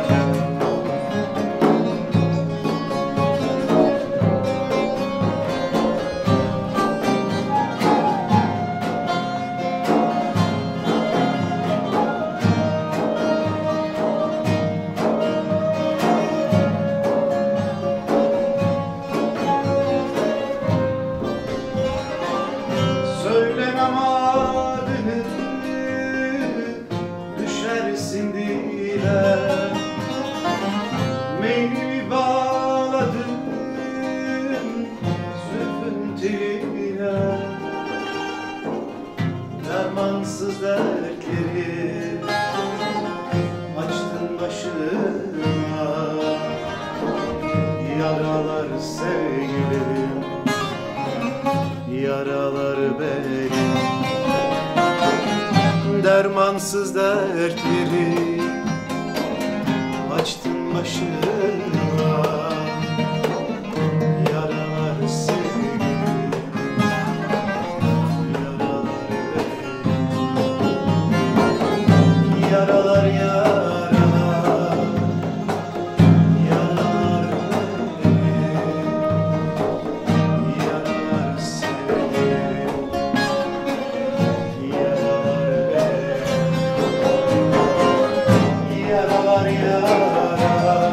Söylemem adını, düşersin dile. Meylimi bağladım zülfün teline. Dermansız dertleri açtın başıma. Yaralar sevgilim, yaralar benim. Dermansız dertleri açtın başıma. Yaralar sevgilim, yaralar benim. Yaralar yaralar, yaralar benim. Yaralar sevgilim, yaralar benim. Yaralar yaralar,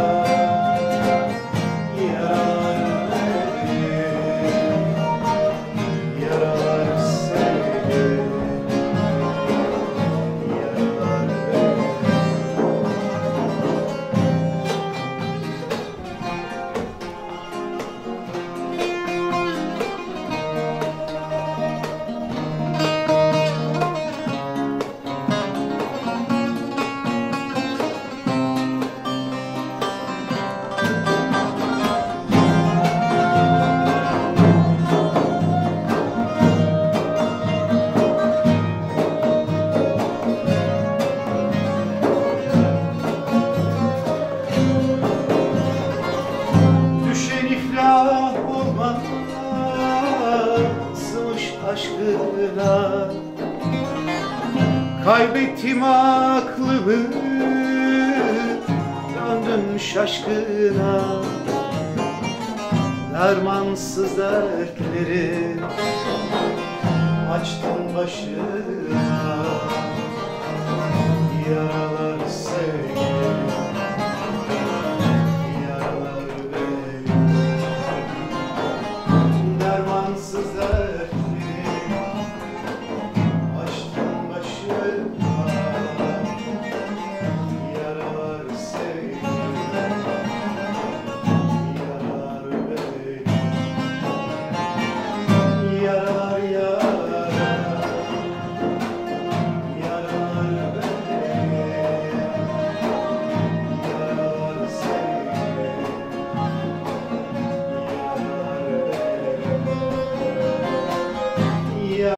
yaralar benim. Yaralar sevgilim, yaralar benim. Düşen iflah olmazmış aşkına. Kaybettim aklımı, döndüm şaşkına. Dermansız dertleri açtın başına. Yaralar